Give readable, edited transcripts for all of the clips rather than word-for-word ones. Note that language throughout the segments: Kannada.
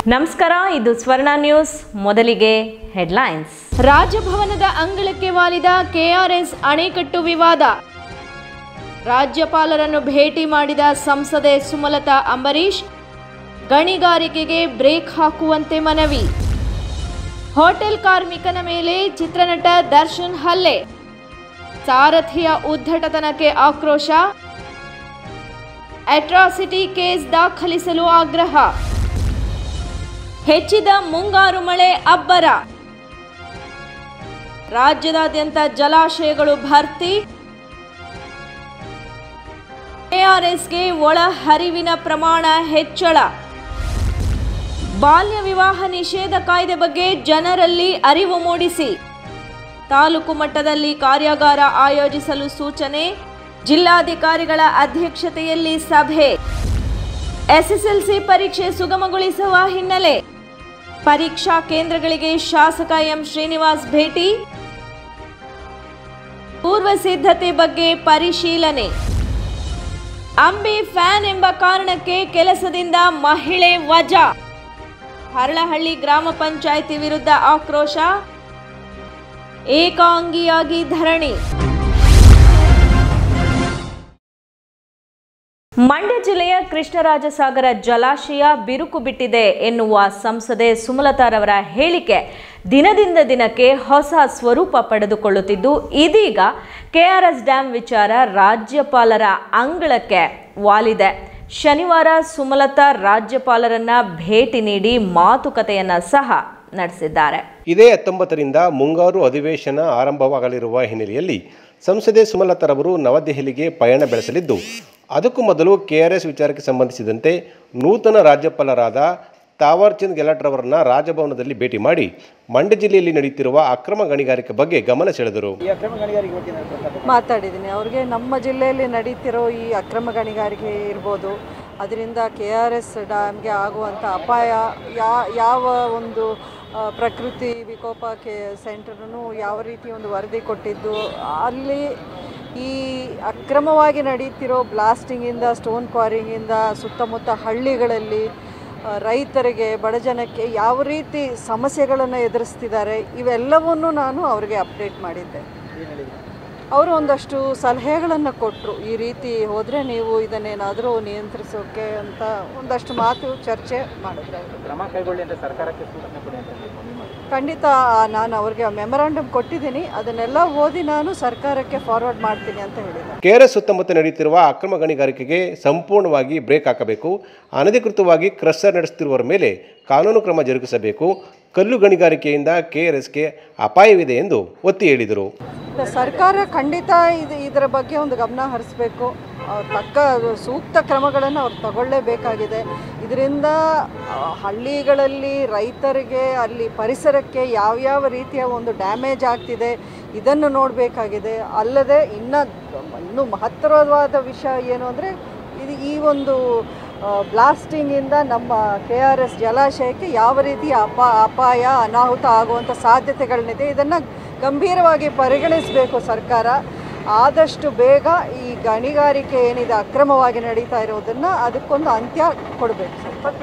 ನಮಸ್ಕಾರ, ಇದು ಸ್ವರ್ಣ ನ್ಯೂಸ್. ಮೊದಲಿಗೆ ಹೆಡ್ಲೈನ್ಸ್. ರಾಜಭವನದ ಅಂಗಳಕ್ಕೆ ವಾಲಿದ ಕೆಆರ್ಎಸ್ ಅಣೆಕಟ್ಟು ವಿವಾದ. ರಾಜ್ಯಪಾಲರನ್ನು ಭೇಟಿ ಮಾಡಿದ ಸಂಸದೆ ಸುಮಲತಾ ಅಂಬರೀಶ್, ಗಣಿಗಾರಿಕೆಗೆ ಬ್ರೇಕ್ ಹಾಕುವಂತೆ ಮನವಿ. ಹೋಟೆಲ್ ಕಾರ್ಮಿಕನ ಮೇಲೆ ಚಿತ್ರನಟ ದರ್ಶನ್ ಹಲ್ಲೆ. ಸಾರಥಿಯ ಉದ್ದಟತನಕ್ಕೆ ಆಕ್ರೋಶ. ಅಟ್ರಾಸಿಟಿ ಕೇಸ್ ದಾಖಲಿಸಲು ಆಗ್ರಹ. ಹೆಚ್ಚಿದ ಮುಂಗಾರು ಮಳೆ ಅಬ್ಬರ. ರಾಜ್ಯದಾದ್ಯಂತ ಜಲಾಶಯಗಳು ಭರ್ತಿ. ಕೆಆರ್ಎಸ್ಗೆ ಒಳ ಹರಿವಿನ ಪ್ರಮಾಣ ಹೆಚ್ಚಳ. ಬಾಲ್ಯ ವಿವಾಹ ನಿಷೇಧ ಕಾಯ್ದೆ ಬಗ್ಗೆ ಜನರಲ್ಲಿ ಅರಿವು ಮೂಡಿಸಿ. ತಾಲೂಕು ಮಟ್ಟದಲ್ಲಿ ಕಾರ್ಯಾಗಾರ ಆಯೋಜಿಸಲು ಸೂಚನೆ. ಜಿಲ್ಲಾಧಿಕಾರಿಗಳ ಅಧ್ಯಕ್ಷತೆಯಲ್ಲಿ ಸಭೆ. ಎಸ್ಎಸ್ಎಲ್ಸಿ ಪರೀಕ್ಷೆ ಸುಗಮಗೊಳಿಸುವ ಹಿನ್ನೆಲೆ ಪರೀಕ್ಷಾ ಕೇಂದ್ರಗಳಿಗೆ ಶಾಸಕ ಎಂ ಶ್ರೀನಿವಾಸ್ ಭೇಟಿ. ಪೂರ್ವ ಸಿದ್ಧತೆ ಬಗ್ಗೆ ಪರಿಶೀಲನೆ. ಅಂಬಿ ಫ್ಯಾನ್ ಎಂಬ ಕಾರಣಕ್ಕೆ ಕೆಲಸದಿಂದ ಮಹಿಳೆ ವಜಾ. ಹರಳಹಳ್ಳಿ ಗ್ರಾಮ ಪಂಚಾಯಿತಿ ವಿರುದ್ಧ ಆಕ್ರೋಶ. ಏಕಾಂಗಿಯಾಗಿ ಧರಣಿ. ಮಂಡ್ಯ ಜಿಲ್ಲೆಯ ಕೃಷ್ಣರಾಜಸಾಗರ ಜಲಾಶಯ ಬಿರುಕು ಬಿಟ್ಟಿದೆ ಎನ್ನುವ ಸಂಸದೆ ಸುಮಲತಾರವರ ಹೇಳಿಕೆ ದಿನದಿಂದ ದಿನಕ್ಕೆ ಹೊಸ ಸ್ವರೂಪ ಪಡೆದುಕೊಳ್ಳುತ್ತಿದ್ದು, ಇದೀಗ ಕೆಆರ್ಎಸ್ ಡ್ಯಾಂ ವಿಚಾರ ರಾಜ್ಯಪಾಲರ ಅಂಗಳಕ್ಕೆ ವಾಲಿದೆ. ಶನಿವಾರ ಸುಮಲತಾ ರಾಜ್ಯಪಾಲರನ್ನ ಭೇಟಿ ನೀಡಿ ಮಾತುಕತೆಯನ್ನ ಸಹ ನಡೆಸಿದ್ದಾರೆ. ಇದೇ 19ರಿಂದ ಮುಂಗಾರು ಅಧಿವೇಶನ ಆರಂಭವಾಗಲಿರುವ ಹಿನ್ನೆಲೆಯಲ್ಲಿ ಸಂಸದೆ ಸುಮಲತಾರವರು ನವದೆಹಲಿಗೆ ಪಯಣ ಬೆಳೆಸಲಿದ್ದು, ಅದಕ್ಕೂ ಮೊದಲು ಕೆಆರ್ಎಸ್ ವಿಚಾರಕ್ಕೆ ಸಂಬಂಧಿಸಿದಂತೆ ನೂತನ ರಾಜ್ಯಪಾಲರಾದ ತಾವರ್ಚಂದ್ ಗೆಹ್ಲೋಟ್ರವರನ್ನ ರಾಜಭವನದಲ್ಲಿ ಭೇಟಿ ಮಾಡಿ ಮಂಡ್ಯ ಜಿಲ್ಲೆಯಲ್ಲಿ ನಡೆಯುತ್ತಿರುವ ಅಕ್ರಮ ಗಣಿಗಾರಿಕೆ ಬಗ್ಗೆ ಗಮನ ಸೆಳೆದರು. ಮಾತಾಡಿದ್ದೀನಿ ಅವ್ರಿಗೆ. ನಮ್ಮ ಜಿಲ್ಲೆಯಲ್ಲಿ ನಡೀತಿರೋ ಈ ಅಕ್ರಮ ಗಣಿಗಾರಿಕೆ ಇರ್ಬೋದು, ಅದರಿಂದ ಕೆಆರ್ಎಸ್ ಡ್ಯಾಮ್ಗೆ ಆಗುವಂಥ ಅಪಾಯ, ಯಾವ ಒಂದು ಪ್ರಕೃತಿ ವಿಕೋಪ ಸೆಂಟರ್ನು ಯಾವ ರೀತಿ ಒಂದು ವರದಿ ಕೊಟ್ಟಿದ್ದು, ಅಲ್ಲಿ ಈ ಅಕ್ರಮವಾಗಿ ನಡೀತಿರೋ ಬ್ಲಾಸ್ಟಿಂಗಿಂದ, ಸ್ಟೋನ್ ಕ್ವಾರಿಂಗಿಂದ ಸುತ್ತಮುತ್ತ ಹಳ್ಳಿಗಳಲ್ಲಿ ರೈತರಿಗೆ, ಬಡಜನಕ್ಕೆ ಯಾವ ರೀತಿ ಸಮಸ್ಯೆಗಳನ್ನು ಎದುರಿಸ್ತಿದ್ದಾರೆ, ಇವೆಲ್ಲವನ್ನೂ ನಾನು ಅವರಿಗೆ ಅಪ್ಡೇಟ್ ಮಾಡಿದ್ದೆ. ಅವರು ಒಂದಷ್ಟು ಸಲಹೆಗಳನ್ನು ಕೊಟ್ಟರು. ಈ ರೀತಿ ಹೋದರೆ ನೀವು ಇದನ್ನೇನಾದರೂ ನಿಯಂತ್ರಿಸೋಕೆ ಅಂತ ಒಂದಷ್ಟು ಮಾತು ಚರ್ಚೆ ಮಾಡಿದ್ರು. ಕ್ರಮ ಕೈಗೊಳ್ಳಿ ಅಂತ ಸರ್ಕಾರಕ್ಕೆ ಸೂಚನೆ ಕೊಡಿ ಅಂತ ಖಂಡಿತ ನಾನು ಅವ್ರಿಗೆ ಮೆಮೊರಾಂಡಮ್ ಕೊಟ್ಟಿದ್ದೀನಿ. ಅದನ್ನೆಲ್ಲ ಓದಿ ನಾನು ಸರ್ಕಾರಕ್ಕೆ ಫಾರ್ವರ್ಡ್ ಮಾಡ್ತೀನಿ ಅಂತ ಹೇಳಿದ್ದಾರೆ. ಕೆಆರ್ಎಸ್ ಸುತ್ತಮುತ್ತ ನಡೆಯುತ್ತಿರುವ ಅಕ್ರಮ ಗಣಿಗಾರಿಕೆಗೆ ಸಂಪೂರ್ಣವಾಗಿ ಬ್ರೇಕ್ ಹಾಕಬೇಕು. ಅನಧಿಕೃತವಾಗಿ ಕ್ರಷರ್ ನಡೆಸುತ್ತಿರುವವರ ಮೇಲೆ ಕಾನೂನು ಕ್ರಮ ಜರುಗಿಸಬೇಕು. ಕಲ್ಲು ಗಣಿಗಾರಿಕೆಯಿಂದ ಕೆಆರ್ಎಸ್ಗೆ ಅಪಾಯವಿದೆ ಎಂದು ಒತ್ತಿ ಹೇಳಿದರು. ಸರ್ಕಾರ ಖಂಡಿತ ಇದರ ಬಗ್ಗೆ ಒಂದು ಗಮನ ಹರಿಸಬೇಕು. ತಕ್ಕ ಸೂಕ್ತ ಕ್ರಮಗಳನ್ನು ಅವ್ರು ತಗೊಳ್ಳೇಬೇಕಾಗಿದೆ. ಇದರಿಂದ ಹಳ್ಳಿಗಳಲ್ಲಿ ರೈತರಿಗೆ, ಅಲ್ಲಿ ಪರಿಸರಕ್ಕೆ ಯಾವ್ಯಾವ ರೀತಿಯ ಒಂದು ಡ್ಯಾಮೇಜ್ ಆಗ್ತಿದೆ ಇದನ್ನು ನೋಡಬೇಕಾಗಿದೆ. ಅಲ್ಲದೆ ಇನ್ನೂ ಮಹತ್ತರವಾದ ವಿಷಯ ಏನು ಅಂದರೆ, ಈ ಒಂದು ಬ್ಲಾಸ್ಟಿಂಗಿಂದ ನಮ್ಮ ಕೆಆರ್ಎಸ್ ಜಲಾಶಯಕ್ಕೆ ಯಾವ ರೀತಿಯ ಅಪಾಯ, ಅನಾಹುತ ಆಗುವಂಥ ಸಾಧ್ಯತೆಗಳನ್ನಿದೆ. ಇದನ್ನು ಗಂಭೀರವಾಗಿ ಪರಿಗಣಿಸಬೇಕು ಸರ್ಕಾರ. ಆದಷ್ಟು ಬೇಗ ಈ ಗಣಿಗಾರಿಕೆ ಏನಿದೆ ಅಕ್ರಮವಾಗಿ ನಡೀತಾ ಇರೋದನ್ನು ಅದಕ್ಕೊಂದು ಅಂತ್ಯ ಕೊಡಬೇಕು.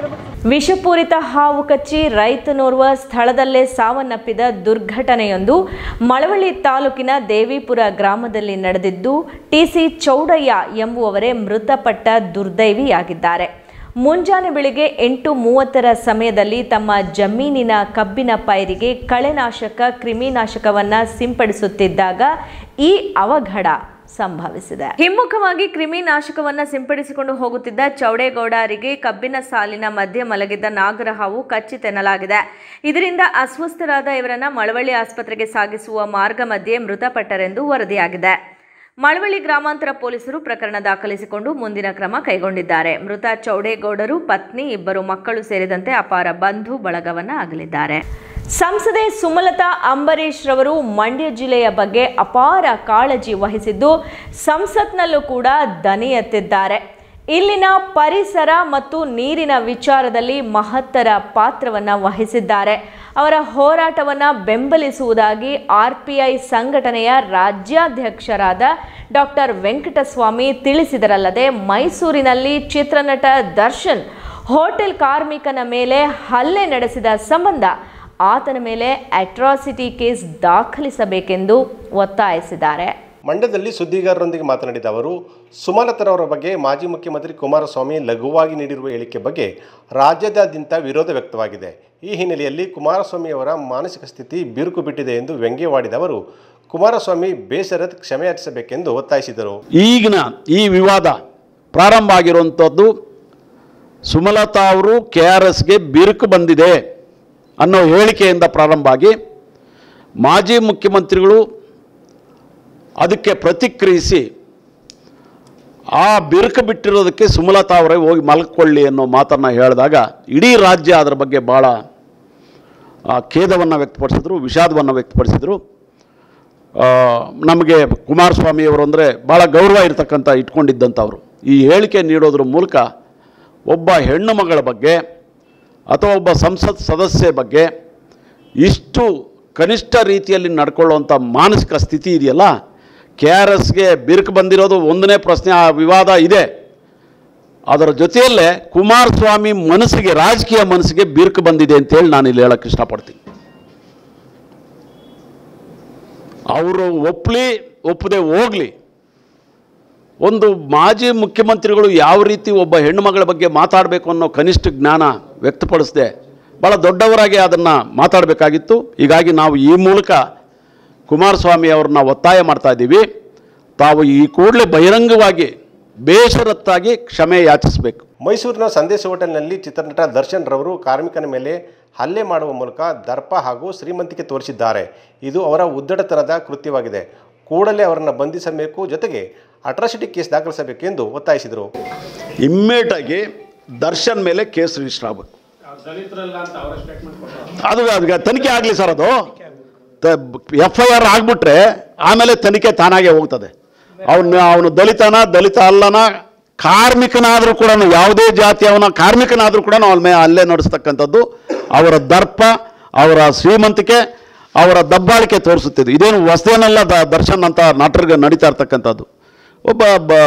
ವಿಷಪೂರಿತ ಹಾವು ಕಚ್ಚಿ ರೈತನೋರ್ವ ಸ್ಥಳದಲ್ಲೇ ಸಾವನ್ನಪ್ಪಿದ ದುರ್ಘಟನೆಯೊಂದು ಮಳವಳ್ಳಿ ತಾಲೂಕಿನ ದೇವಿಪುರ ಗ್ರಾಮದಲ್ಲಿ ನಡೆದಿದ್ದು, ಟಿಸಿ ಚೌಡಯ್ಯ ಎಂಬುವವರೇ ಮೃತಪಟ್ಟ ದುರ್ದೈವಿಯಾಗಿದ್ದಾರೆ. ಮುಂಜಾನೆ ಬೆಳಿಗ್ಗೆ 8:30 ಸಮಯದಲ್ಲಿ ತಮ್ಮ ಜಮೀನಿನ ಕಬ್ಬಿನ ಪೈರಿಗೆ ಕಳೆನಾಶಕ, ಕ್ರಿಮಿನಾಶಕವನ್ನು ಸಿಂಪಡಿಸುತ್ತಿದ್ದಾಗ ಈ ಅವಘಡ ಸಂಭವಿಸಿದೆ. ಹಿಮ್ಮುಖವಾಗಿ ಕ್ರಿಮಿನಾಶಕವನ್ನು ಸಿಂಪಡಿಸಿಕೊಂಡು ಹೋಗುತ್ತಿದ್ದ ಚೌಡೇಗೌಡರಿಗೆ ಕಬ್ಬಿನ ಸಾಲಿನ ಮಧ್ಯೆ ಮಲಗಿದ್ದ ನಾಗರಹಾವು ಕಚ್ಚಿತೆನ್ನಲಾಗಿದೆ. ಇದರಿಂದ ಅಸ್ವಸ್ಥರಾದ ಇವರನ್ನ ಮಳವಳ್ಳಿ ಆಸ್ಪತ್ರೆಗೆ ಸಾಗಿಸುವ ಮಾರ್ಗ ಮಧ್ಯೆ ಮೃತಪಟ್ಟರೆಂದು ವರದಿಯಾಗಿದೆ. ಮಳವಳ್ಳಿ ಗ್ರಾಮಾಂತರ ಪೊಲೀಸರು ಪ್ರಕರಣ ದಾಖಲಿಸಿಕೊಂಡು ಮುಂದಿನ ಕ್ರಮ ಕೈಗೊಂಡಿದ್ದಾರೆ. ಮೃತ ಚೌಡೇಗೌಡರು ಪತ್ನಿ, 2 ಮಕ್ಕಳು ಸೇರಿದಂತೆ ಅಪಾರ ಬಂಧು ಬಳಗವನ್ನು ಅಗಲಿದ್ದಾರೆ. ಸಂಸದೆ ಸುಮಲತಾ ಅಂಬರೀಶ್ ರವರು ಮಂಡ್ಯ ಜಿಲ್ಲೆಯ ಬಗ್ಗೆ ಅಪಾರ ಕಾಳಜಿ ವಹಿಸಿದ್ದು, ಸಂಸತ್ನಲ್ಲೂ ಕೂಡ ದನಿ ಎತ್ತಿದ್ದಾರೆ. ಇಲ್ಲಿನ ಪರಿಸರ ಮತ್ತು ನೀರಿನ ವಿಚಾರದಲ್ಲಿ ಮಹತ್ತರ ಪಾತ್ರವನ್ನು ವಹಿಸಿದ್ದಾರೆ. ಅವರ ಹೋರಾಟವನ್ನು ಬೆಂಬಲಿಸುವುದಾಗಿ ಆರ್ಪಿಐ ಸಂಘಟನೆಯ ರಾಜ್ಯಾಧ್ಯಕ್ಷರಾದ ಡಾಕ್ಟರ್ ವೆಂಕಟಸ್ವಾಮಿ ತಿಳಿಸಿದರಲ್ಲದೆ, ಮೈಸೂರಿನಲ್ಲಿ ಚಿತ್ರನಟ ದರ್ಶನ್ ಹೋಟೆಲ್ ಕಾರ್ಮಿಕನ ಮೇಲೆ ಹಲ್ಲೆ ನಡೆಸಿದ ಸಂಬಂಧ ಆತನ ಮೇಲೆ ಅಟ್ರಾಸಿಟಿ ಕೇಸ್ ದಾಖಲಿಸಬೇಕೆಂದು ಒತ್ತಾಯಿಸಿದ್ದಾರೆ. ಮಂಡ್ಯದಲ್ಲಿ ಸುದ್ದಿಗಾರರೊಂದಿಗೆ ಮಾತನಾಡಿದ ಅವರು, ಸುಮಲತಾರವರ ಬಗ್ಗೆ ಮಾಜಿ ಮುಖ್ಯಮಂತ್ರಿ ಕುಮಾರಸ್ವಾಮಿ ಲಘುವಾಗಿ ನೀಡಿರುವ ಹೇಳಿಕೆ ಬಗ್ಗೆ ರಾಜ್ಯದಾದ್ಯಂತ ವಿರೋಧ ವ್ಯಕ್ತವಾಗಿದೆ. ಈ ಹಿನ್ನೆಲೆಯಲ್ಲಿ ಕುಮಾರಸ್ವಾಮಿಯವರ ಮಾನಸಿಕ ಸ್ಥಿತಿ ಬಿರುಕು ಬಿಟ್ಟಿದೆ ಎಂದು ವ್ಯಂಗ್ಯವಾಡಿದ ಅವರು, ಕುಮಾರಸ್ವಾಮಿ ಬೇಸರದ ಕ್ಷಮೆಯಾಚಿಸಬೇಕೆಂದು ಒತ್ತಾಯಿಸಿದರು. ಈಗಿನ ಈ ವಿವಾದ ಪ್ರಾರಂಭ ಆಗಿರುವಂಥದ್ದು ಸುಮಲತಾ ಅವರು KRSಗೆ ಬಿರುಕು ಬಂದಿದೆ ಅನ್ನೋ ಹೇಳಿಕೆಯಿಂದ ಪ್ರಾರಂಭ ಆಗಿ ಮಾಜಿ ಮುಖ್ಯಮಂತ್ರಿಗಳು ಅದಕ್ಕೆ ಪ್ರತಿಕ್ರಿಯಿಸಿ ಆ ಬಿರುಕು ಬಿಟ್ಟಿರೋದಕ್ಕೆ ಸುಮಲತಾ ಅವರೇ ಹೋಗಿ ಮಲ್ಕೊಳ್ಳಿ ಅನ್ನೋ ಮಾತನ್ನು ಹೇಳಿದಾಗ ಇಡೀ ರಾಜ್ಯ ಅದರ ಬಗ್ಗೆ ಭಾಳ ಖೇದವನ್ನು ವ್ಯಕ್ತಪಡಿಸಿದ್ರು, ವಿಷಾದವನ್ನು ವ್ಯಕ್ತಪಡಿಸಿದರು. ನಮಗೆ ಕುಮಾರಸ್ವಾಮಿಯವರು ಅಂದರೆ ಭಾಳ ಗೌರವ ಇಟ್ಕೊಂಡಿದ್ದಂಥವ್ರು ಈ ಹೇಳಿಕೆ ನೀಡೋದ್ರ ಮೂಲಕ ಒಬ್ಬ ಹೆಣ್ಣು ಮಗಳ ಬಗ್ಗೆ ಅಥವಾ ಒಬ್ಬ ಸಂಸತ್ ಸದಸ್ಯೆ ಬಗ್ಗೆ ಇಷ್ಟು ಕನಿಷ್ಠ ರೀತಿಯಲ್ಲಿ ನಡ್ಕೊಳ್ಳುವಂಥ ಮಾನಸಿಕ ಸ್ಥಿತಿ ಇದೆಯಲ್ಲ, KRSಗೆ ಬಿರುಕು ಬಂದಿರೋದು ಒಂದನೇ ಪ್ರಶ್ನೆ. ಆ ವಿವಾದ ಇದೆ, ಅದರ ಜೊತೆಯಲ್ಲೇ ಕುಮಾರಸ್ವಾಮಿ ಮನಸ್ಸಿಗೆ, ರಾಜಕೀಯ ಮನಸ್ಸಿಗೆ ಬಿರುಕು ಬಂದಿದೆ ಅಂತೇಳಿ ನಾನು ಇಲ್ಲಿ ಹೇಳೋಕ್ಕೆ ಇಷ್ಟಪಡ್ತೀನಿ. ಅವರು ಒಪ್ಪದೆ ಹೋಗಲಿ, ಒಂದು ಮಾಜಿ ಮುಖ್ಯಮಂತ್ರಿಗಳು ಯಾವ ರೀತಿ ಒಬ್ಬ ಹೆಣ್ಣುಮಗಳ ಬಗ್ಗೆ ಮಾತಾಡಬೇಕು ಅನ್ನೋ ಕನಿಷ್ಠ ಜ್ಞಾನ ವ್ಯಕ್ತಪಡಿಸದೆ ಭಾಳ ದೊಡ್ಡವರಾಗಿ ಅದನ್ನು ಮಾತಾಡಬೇಕಾಗಿತ್ತು. ಹೀಗಾಗಿ ನಾವು ಈ ಮೂಲಕ ಕುಮಾರಸ್ವಾಮಿ ಅವ್ರನ್ನ ಒತ್ತಾಯ ಮಾಡ್ತಾ ಇದ್ದೀವಿ, ತಾವು ಈ ಕೂಡಲೇ ಬಹಿರಂಗವಾಗಿ ಬೇಷರತ್ತಾಗಿ ಕ್ಷಮೆ ಯಾಚಿಸಬೇಕು. ಮೈಸೂರಿನ ಸಂದೇಶ ಹೋಟೆಲ್ನಲ್ಲಿ ಚಿತ್ರನಟ ದರ್ಶನ್ ರವರು ಕಾರ್ಮಿಕನ ಮೇಲೆ ಹಲ್ಲೆ ಮಾಡುವ ಮೂಲಕ ದರ್ಪ ಹಾಗೂ ಶ್ರೀಮಂತಿಕೆ ತೋರಿಸಿದ್ದಾರೆ. ಇದು ಅವರ ಉದ್ದಟತನದ ಕೃತ್ಯವಾಗಿದೆ. ಕೂಡಲೇ ಅವರನ್ನು ಬಂಧಿಸಬೇಕು, ಜೊತೆಗೆ ಅಟ್ರಾಸಿಟಿ ಕೇಸ್ ದಾಖಲಿಸಬೇಕೆಂದು ಒತ್ತಾಯಿಸಿದರು. ಇಮ್ಮಿಡಿಯೇಟಾಗಿ ದರ್ಶನ್ ಮೇಲೆ ಕೇಸ್ ರಿಜಿಸ್ಟರ್ ಆಗಬೇಕು. ಅದು ತನಿಖೆ ಆಗಲಿ ಸರ್. ಅದು FIR ಆಗಿಬಿಟ್ರೆ ಆಮೇಲೆ ತನಿಖೆ ತಾನಾಗೆ ಹೋಗ್ತದೆ. ಅವನು ದಲಿತ ಅಲ್ಲನ ಕಾರ್ಮಿಕನಾದರೂ ಕೂಡ, ಯಾವುದೇ ಜಾತಿಯವನ ಕಾರ್ಮಿಕನಾದರೂ ಕೂಡ ಅವನ ಮೇಲೆ ಹಲ್ಲೆ ನಡೆಸ್ತಕ್ಕಂಥದ್ದು ಅವರ ದರ್ಪ, ಅವರ ಶ್ರೀಮಂತಿಕೆ, ಅವರ ದಬ್ಬಾಳಿಕೆ ತೋರಿಸುತ್ತಿದ್ದು. ಇದೇನು ಹೊಸದೇನಲ್ಲ. ದರ್ಶನ್ ಅಂತ ನಟರಿಗೆ ನಡೀತಾ ಇರ್ತಕ್ಕಂಥದ್ದು. ಒಬ್ಬ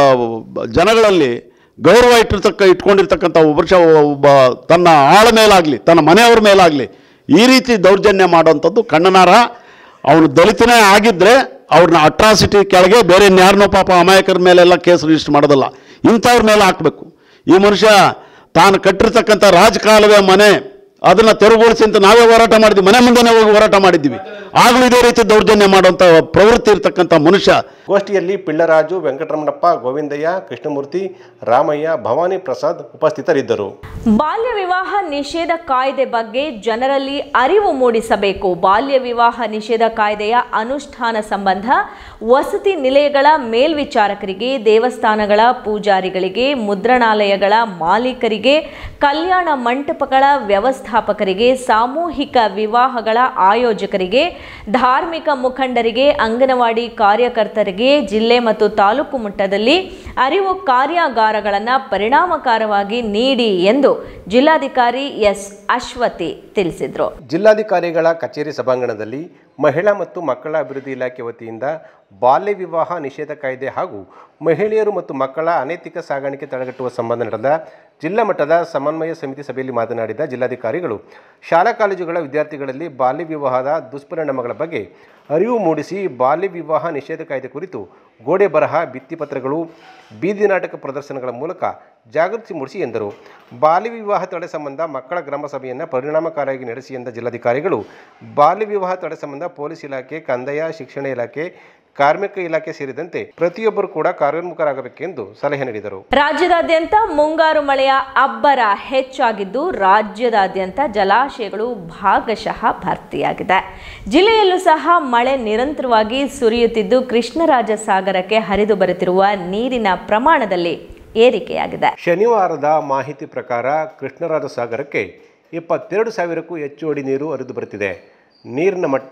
ಜನಗಳಲ್ಲಿ ಗೌರವ ಇಟ್ಕೊಂಡಿರ್ತಕ್ಕಂಥ ಒಬ್ಬ ತನ್ನ ಆಳ ಮೇಲಾಗಲಿ, ತನ್ನ ಮನೆಯವ್ರ ಮೇಲಾಗಲಿ ಈ ರೀತಿ ದೌರ್ಜನ್ಯ ಮಾಡೋವಂಥದ್ದು ಖಂಡನಾರ್ಹ. ಅವನು ದಲಿತನೇ ಆಗಿದ್ದರೆ ಅವ್ರನ್ನ ಅಟ್ರಾಸಿಟಿ ಕೆಳಗೆ ಬೇರೆ ಯಾರನ್ನೋ ಪಾಪ ಅಮಾಯಕರ ಮೇಲೆಲ್ಲ ಕೇಸ್ ರಿಜಿಸ್ಟರ್ ಮಾಡೋದಲ್ಲ, ಇಂಥವ್ರ ಮೇಲೆ ಹಾಕಬೇಕು. ಈ ಮನುಷ್ಯ ತಾನು ಕಟ್ಟಿರ್ತಕ್ಕಂಥ ರಾಜಕಾಲುವೆ ಮನೆ ಅದನ್ನು ತೆರವುಗೊಳಿಸಿ ಅಂತ ನಾವೇ ಹೋರಾಟ ಮಾಡಿದ್ವಿ, ಮನೆ ಮುಂದೆನೇ ಹೋಗಿ ಹೋರಾಟ ಮಾಡಿದ್ದೀವಿ. ಆಗಲೂ ಇದೇ ರೀತಿ ದೌರ್ಜನ್ಯ ಮಾಡುವಂಥ ಪ್ರವೃತ್ತಿ ಇರ್ತಕ್ಕಂಥ ಮನುಷ್ಯ. ಗೋಷ್ಠಿಯಲ್ಲಿ ಪಿಳ್ಳರಾಜು, ವೆಂಕಟರಮಣಪ್ಪ, ಗೋವಿಂದಯ್ಯ, ಕೃಷ್ಣಮೂರ್ತಿ, ರಾಮಯ್ಯ, ಭವಾನಿ ಪ್ರಸಾದ್ ಉಪಸ್ಥಿತರಿದ್ದರು. ಬಾಲ್ಯ ವಿವಾಹ ನಿಷೇಧ ಕಾಯ್ದೆ ಬಗ್ಗೆ ಜನರಲ್ಲಿ ಅರಿವು ಮೂಡಿಸಬೇಕು. ಬಾಲ್ಯ ವಿವಾಹ ನಿಷೇಧ ಕಾಯ್ದೆಯ ಅನುಷ್ಠಾನ ಸಂಬಂಧ ವಸತಿ ನಿಲಯಗಳ ಮೇಲ್ವಿಚಾರಕರಿಗೆ, ದೇವಸ್ಥಾನಗಳ ಪೂಜಾರಿಗಳಿಗೆ, ಮುದ್ರಣಾಲಯಗಳ ಮಾಲೀಕರಿಗೆ, ಕಲ್ಯಾಣ ಮಂಟಪಗಳ ವ್ಯವಸ್ಥಾಪಕರಿಗೆ, ಸಾಮೂಹಿಕ ವಿವಾಹಗಳ ಆಯೋಜಕರಿಗೆ, ಧಾರ್ಮಿಕ ಮುಖಂಡರಿಗೆ, ಅಂಗನವಾಡಿ ಕಾರ್ಯಕರ್ತರಿಗೆ ಜಿಲ್ಲೆ ಮತ್ತು ತಾಲೂಕು ಮಟ್ಟದಲ್ಲಿ ಅರಿವು ಕಾರ್ಯಾಗಾರಗಳನ್ನು ಪರಿಣಾಮಕಾರವಾಗಿ ನೀಡಿ ಎಂದು ಜಿಲ್ಲಾಧಿಕಾರಿ ಎಸ್ ಅಶ್ವತಿ ತಿಳಿಸಿದರು. ಜಿಲ್ಲಾಧಿಕಾರಿಗಳ ಕಚೇರಿ ಸಭಾಂಗಣದಲ್ಲಿ ಮಹಿಳಾ ಮತ್ತು ಮಕ್ಕಳ ಅಭಿವೃದ್ಧಿ ಇಲಾಖೆ ವತಿಯಿಂದ ಬಾಲ್ಯ ವಿವಾಹ ನಿಷೇಧ ಕಾಯ್ದೆ ಹಾಗೂ ಮಹಿಳೆಯರು ಮತ್ತು ಮಕ್ಕಳ ಅನೈತಿಕ ಸಾಗಾಣಿಕೆ ತಡೆಗಟ್ಟುವ ಸಂಬಂಧ ನಡೆದ ಜಿಲ್ಲಾ ಮಟ್ಟದ ಸಮನ್ವಯ ಸಮಿತಿ ಸಭೆಯಲ್ಲಿ ಮಾತನಾಡಿದ ಜಿಲ್ಲಾಧಿಕಾರಿಗಳು, ಶಾಲಾ ಕಾಲೇಜುಗಳ ವಿದ್ಯಾರ್ಥಿಗಳಲ್ಲಿ ಬಾಲ್ಯ ವಿವಾಹದ ದುಷ್ಪರಿಣಾಮಗಳ ಬಗ್ಗೆ ಅರಿವು ಮೂಡಿಸಿ ಬಾಲ್ಯ ವಿವಾಹ ನಿಷೇಧ ಕಾಯ್ದೆ ಕುರಿತು ಗೋಡೆ ಬರಹ, ಭಿತ್ತಿಪತ್ರಗಳು, ಬೀದಿ ನಾಟಕ ಪ್ರದರ್ಶನಗಳ ಮೂಲಕ ಜಾಗೃತಿ ಮೂಡಿಸಿ ಎಂದರು. ಬಾಲ್ಯ ವಿವಾಹ ತಡೆ ಸಂಬಂಧ ಮಕ್ಕಳ ಗ್ರಾಮ ಸಭೆಯನ್ನು ಪರಿಣಾಮಕಾರಿಯಾಗಿ ನಡೆಸಿ ಎಂದ ಜಿಲ್ಲಾಧಿಕಾರಿಗಳು, ಬಾಲ್ಯ ವಿವಾಹ ತಡೆ ಸಂಬಂಧ ಪೊಲೀಸ್ ಇಲಾಖೆ, ಕಂದಾಯ, ಶಿಕ್ಷಣ ಇಲಾಖೆ, ಕಾರ್ಮಿಕ ಇಲಾಖೆ ಸೇರಿದಂತೆ ಪ್ರತಿಯೊಬ್ಬರು ಕೂಡ ಕಾರ್ಯೋನ್ಮುಖರಾಗಬೇಕೆಂದು ಸಲಹೆ ನೀಡಿದರು. ರಾಜ್ಯದಾದ್ಯಂತ ಮುಂಗಾರು ಮಳೆಯ ಅಬ್ಬರ ಹೆಚ್ಚಾಗಿದ್ದು ರಾಜ್ಯದಾದ್ಯಂತ ಜಲಾಶಯಗಳು ಭಾಗಶಃ ಭರ್ತಿಯಾಗಿದೆ. ಜಿಲ್ಲೆಯಲ್ಲೂ ಸಹ ಮಳೆ ನಿರಂತರವಾಗಿ ಸುರಿಯುತ್ತಿದ್ದು ಕೃಷ್ಣರಾಜ ಸಾಗರಕ್ಕೆ ಹರಿದು ಬರುತ್ತಿರುವ ನೀರಿನ ಪ್ರಮಾಣದಲ್ಲಿ ಏರಿಕೆಯಾಗಿದೆ. ಶನಿವಾರದ ಮಾಹಿತಿ ಪ್ರಕಾರ ಕೃಷ್ಣರಾಜ ಸಾಗರಕ್ಕೆ 22,000ಕ್ಕೂ ಹೆಚ್ಚು ಅಡಿ ನೀರು ಹರಿದು ಬರುತ್ತಿದೆ. ನೀರಿನ ಮಟ್ಟ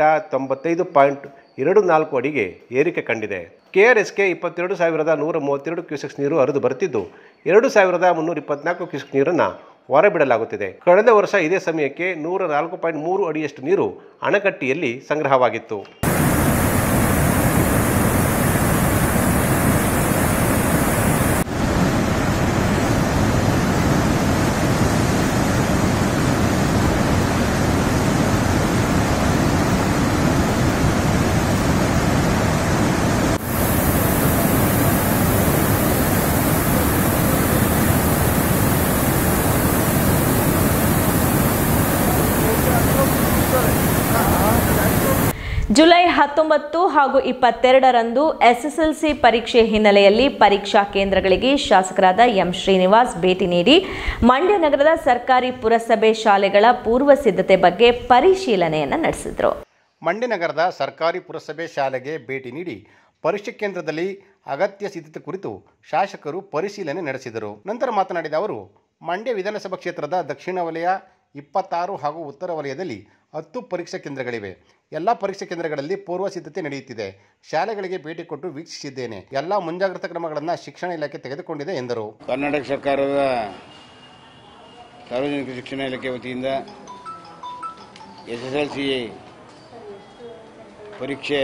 95.24 ಅಡಿಗೆ ಏರಿಕೆ ಕಂಡಿದೆ. KRSಗೆ 22,132 ಕ್ಯೂಸೆಕ್ಸ್ ನೀರು ಹರಿದು ಬರುತ್ತಿದ್ದು 2,324 ಕ್ಯೂಸೆಕ್ ನೀರನ್ನು ಹೊರಬಿಡಲಾಗುತ್ತಿದೆ. ಕಳೆದ ವರ್ಷ ಇದೇ ಸಮಯಕ್ಕೆ 104.3 ಅಡಿಯಷ್ಟು ನೀರು ಅಣೆಕಟ್ಟೆಯಲ್ಲಿ ಸಂಗ್ರಹವಾಗಿತ್ತು. ಜುಲೈ 19 ಹಾಗೂ 22ರಂದು ಎಸ್ಎಸ್ಎಲ್ಸಿ ಪರೀಕ್ಷೆ ಹಿನ್ನೆಲೆಯಲ್ಲಿ ಪರೀಕ್ಷಾ ಕೇಂದ್ರಗಳಿಗೆ ಶಾಸಕರಾದ ಎಂ ಶ್ರೀನಿವಾಸ್ ಭೇಟಿ ನೀಡಿ ಮಂಡ್ಯ ನಗರದ ಸರ್ಕಾರಿ ಪುರಸಭೆ ಶಾಲೆಗಳ ಪೂರ್ವ ಸಿದ್ಧತೆ ಬಗ್ಗೆ ಪರಿಶೀಲನೆಯನ್ನು ನಡೆಸಿದರು. ಮಂಡ್ಯ ನಗರದ ಸರ್ಕಾರಿ ಪುರಸಭೆ ಶಾಲೆಗೆ ಭೇಟಿ ನೀಡಿ ಪರೀಕ್ಷೆ ಕೇಂದ್ರದಲ್ಲಿ ಅಗತ್ಯ ಸಿದ್ಧತೆ ಕುರಿತು ಶಾಸಕರು ಪರಿಶೀಲನೆ ನಡೆಸಿದರು. ನಂತರ ಮಾತನಾಡಿದ ಅವರು, ಮಂಡ್ಯ ವಿಧಾನಸಭಾ ಕ್ಷೇತ್ರದ ದಕ್ಷಿಣ ವಲಯ 26 ಹಾಗೂ ಉತ್ತರ ವಲಯದಲ್ಲಿ 10 ಪರೀಕ್ಷಾ ಕೇಂದ್ರಗಳಿವೆ. ಎಲ್ಲ ಪರೀಕ್ಷಾ ಕೇಂದ್ರಗಳಲ್ಲಿ ಪೂರ್ವ ಸಿದ್ಧತೆ ನಡೆಯುತ್ತಿದೆ. ಶಾಲೆಗಳಿಗೆ ಭೇಟಿ ಕೊಟ್ಟು ವೀಕ್ಷಿಸಿದ್ದೇನೆ. ಎಲ್ಲ ಮುಂಜಾಗ್ರತಾ ಕ್ರಮಗಳನ್ನು ಶಿಕ್ಷಣ ಇಲಾಖೆ ತೆಗೆದುಕೊಂಡಿದೆ ಎಂದರು. ಕರ್ನಾಟಕ ಸರ್ಕಾರದ ಸಾರ್ವಜನಿಕ ಶಿಕ್ಷಣ ಇಲಾಖೆ ವತಿಯಿಂದ SSLC ಪರೀಕ್ಷೆ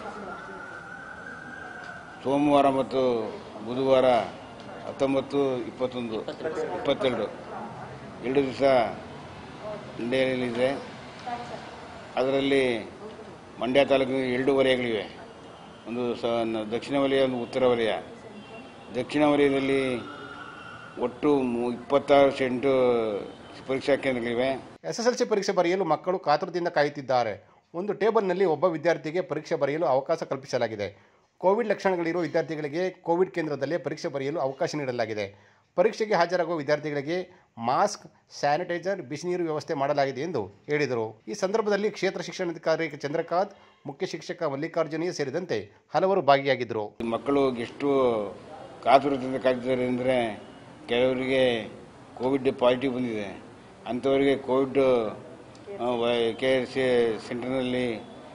ಸೋಮವಾರ ಮತ್ತು ಬುಧವಾರ 19, 21, 22 2 ದಿವಸ ನಡೆಯಲಿದೆ. ಅದರಲ್ಲಿ ಮಂಡ್ಯ ತಾಲೂಕಿನ 2 ವಲಯಗಳಿವೆ. ಒಂದು ದಕ್ಷಿಣ ವಲಯ, ಒಂದು ಉತ್ತರ ವಲಯ. ದಕ್ಷಿಣ ವಲಯದಲ್ಲಿ ಒಟ್ಟು 26 ಸೆಂಟು ಪರೀಕ್ಷಾ ಕೇಂದ್ರಗಳಿವೆ. SSLC ಪರೀಕ್ಷೆ ಬರೆಯಲು ಮಕ್ಕಳು ಕಾತುರದಿಂದ ಕಾಯುತ್ತಿದ್ದಾರೆ. ಒಂದು ಟೇಬಲ್ನಲ್ಲಿ ಒಬ್ಬ ವಿದ್ಯಾರ್ಥಿಗೆ ಪರೀಕ್ಷೆ ಬರೆಯಲು ಅವಕಾಶ ಕಲ್ಪಿಸಲಾಗಿದೆ. ಕೋವಿಡ್ ಲಕ್ಷಣಗಳಿರುವ ವಿದ್ಯಾರ್ಥಿಗಳಿಗೆ ಕೋವಿಡ್ ಕೇಂದ್ರದಲ್ಲೇ ಪರೀಕ್ಷೆ ಬರೆಯಲು ಅವಕಾಶ ನೀಡಲಾಗಿದೆ. ಪರೀಕ್ಷೆಗೆ ಹಾಜರಾಗುವ ವಿದ್ಯಾರ್ಥಿಗಳಿಗೆ ಮಾಸ್ಕ್, ಸ್ಯಾನಿಟೈಸರ್, ಬಿಸಿನೀರು ವ್ಯವಸ್ಥೆ ಮಾಡಲಾಗಿದೆ ಎಂದು ಹೇಳಿದರು. ಈ ಸಂದರ್ಭದಲ್ಲಿ ಕ್ಷೇತ್ರ ಶಿಕ್ಷಣಾಧಿಕಾರಿ ಚಂದ್ರಕಾಂತ್, ಮುಖ್ಯ ಶಿಕ್ಷಕ ಮಲ್ಲಿಕಾರ್ಜುನಯ್ಯ ಸೇರಿದಂತೆ ಹಲವರು ಭಾಗಿಯಾಗಿದ್ದರು. ಮಕ್ಕಳು ಎಷ್ಟು ಕಾತುರದಿಂದ ಕಾಯ್ತಿದ್ದಾರೆ ಅಂದರೆ, ಕೆಲವರಿಗೆ ಕೋವಿಡ್ ಪಾಸಿಟಿವ್ ಬಂದಿದೆ. ಅಂಥವರಿಗೆ ಕೋವಿಡ್ ಕೇರ್ ಸೆಂಟರ್ನಲ್ಲಿ